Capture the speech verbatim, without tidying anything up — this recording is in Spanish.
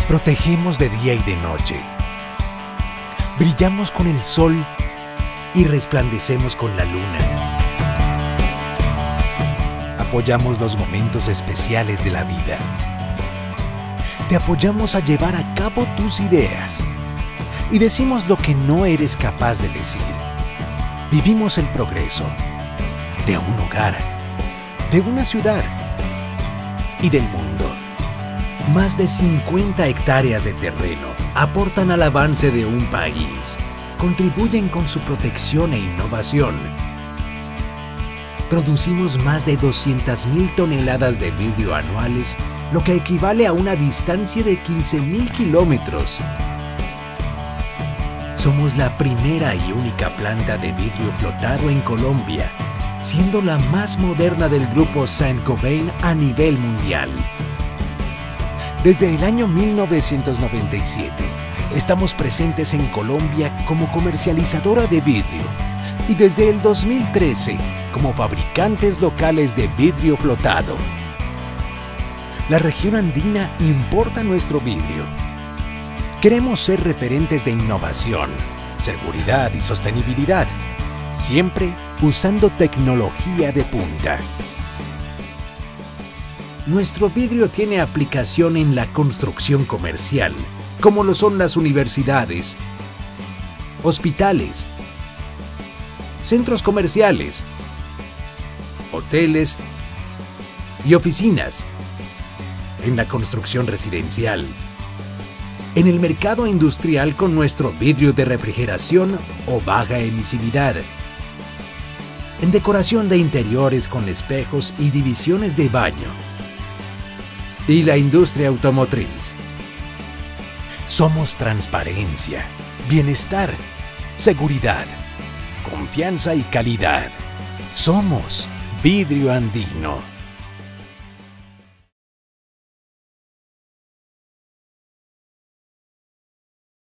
Protegemos de día y de noche. Brillamos con el sol y resplandecemos con la luna. Apoyamos los momentos especiales de la vida. Te apoyamos a llevar a cabo tus ideas. Y decimos lo que no eres capaz de decir. Vivimos el progreso de un hogar, de una ciudad y del mundo. Más de cincuenta hectáreas de terreno aportan al avance de un país. Contribuyen con su protección e innovación. Producimos más de doscientas mil toneladas de vidrio anuales, lo que equivale a una distancia de quince mil kilómetros. Somos la primera y única planta de vidrio flotado en Colombia, siendo la más moderna del grupo Saint-Gobain a nivel mundial. Desde el año mil novecientos noventa y siete, estamos presentes en Colombia como comercializadora de vidrio y desde el dos mil trece como fabricantes locales de vidrio flotado. La región andina importa nuestro vidrio. Queremos ser referentes de innovación, seguridad y sostenibilidad, siempre usando tecnología de punta. Nuestro vidrio tiene aplicación en la construcción comercial, como lo son las universidades, hospitales, centros comerciales, hoteles y oficinas, en la construcción residencial, en el mercado industrial con nuestro vidrio de refrigeración o baja emisividad, en decoración de interiores con espejos y divisiones de baño, y la industria automotriz. Somos transparencia, bienestar, seguridad, confianza y calidad. Somos Vidrio Andino.